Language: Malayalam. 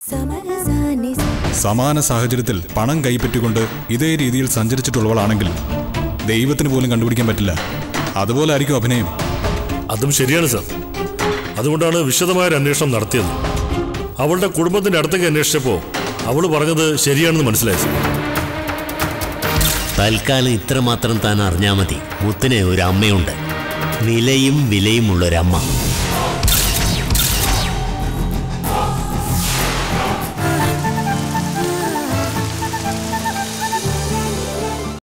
സമാന സാഹചര്യത്തിൽ പണം കൈപ്പറ്റിക്കൊണ്ട് ഇതേ രീതിയിൽ സഞ്ചരിച്ചിട്ടുള്ളവളാണെങ്കിൽ ദൈവത്തിന് പോലും കണ്ടുപിടിക്കാൻ പറ്റില്ല. അതുപോലെ ആയിരിക്കും അഭിനയം. അതും ശരിയാണ് സാർ. അതുകൊണ്ടാണ് വിശദമായ അന്വേഷണം നടത്തിയത്. അവളുടെ കുടുംബത്തിന്റെ അടുത്തേക്ക് അന്വേഷിച്ചപ്പോൾ അവള് പറഞ്ഞത് ശരിയാണെന്ന് മനസ്സിലായി സാർ. തൽക്കാലം ഇത്രമാത്രം താൻ അറിഞ്ഞാൽ മതി. മുത്തിന് ഒരു അമ്മയുണ്ട്, നിലയും വിലയുമുള്ളൊരമ്മ.